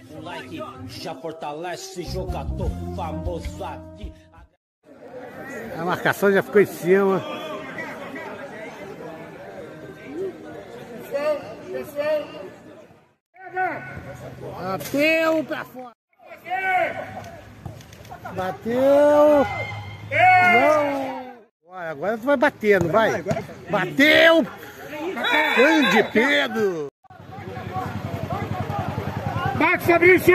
O like já fortalece jogador famoso aqui. A marcação já ficou em cima. Bateu pra fora. Bateu. Não. Agora tu vai bater, não vai? Bateu. Grande Pedro. Bate, Fabrício!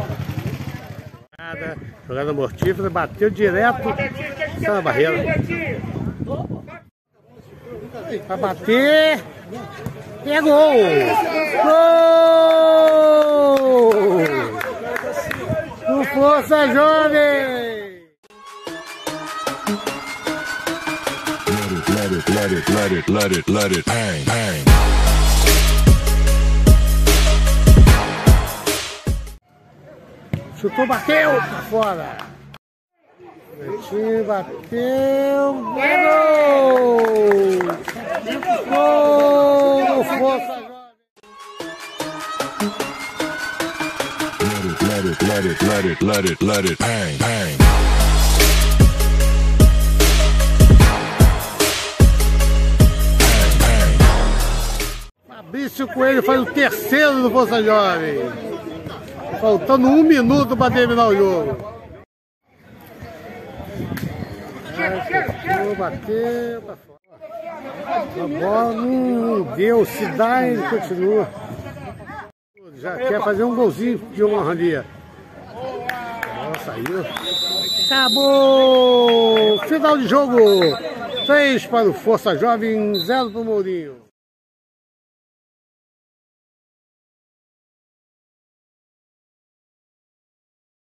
Jogada mortífera, bateu direto na barreira. Vai bater. Pegou! Gol! Do Força Jovem! Let it, bang, bang. Chutou, bateu pra fora. Betinho bateu. Gol! Gol do Força Jovem! Let it, bang, bang. Fabrício Coelho faz o terceiro do Força Jovem. Faltando 1 minuto para terminar o jogo. Bateu pra fora. A bola não deu, se dá e continua. Já quer fazer um golzinho de uma randia. Saiu. Acabou! Final de jogo. 3 para o Força Jovem, 0 para o Mourinho.